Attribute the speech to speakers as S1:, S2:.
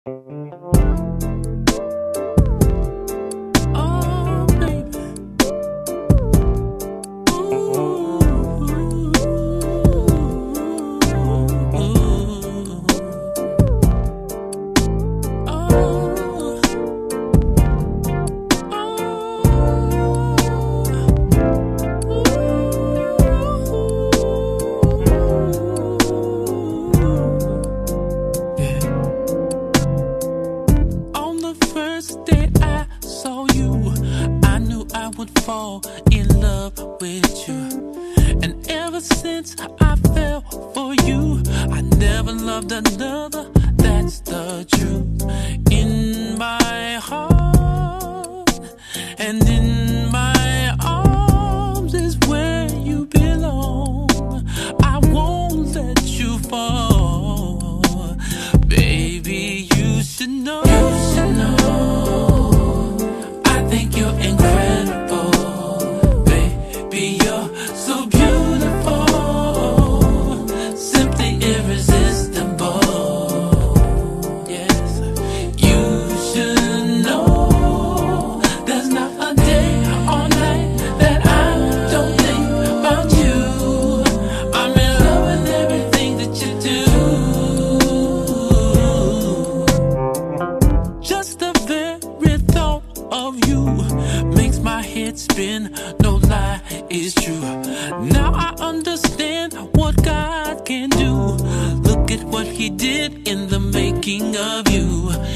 S1: Fall in love with you, and ever since I fell for you, I never loved another. That's the truth. In my heart and in my arms is where you belong. I won't let you fall, baby. You should know. You should know. I think you're incredible. Spin, no lie, is true. Now I understand what God can do. Look at what He did in the making of you.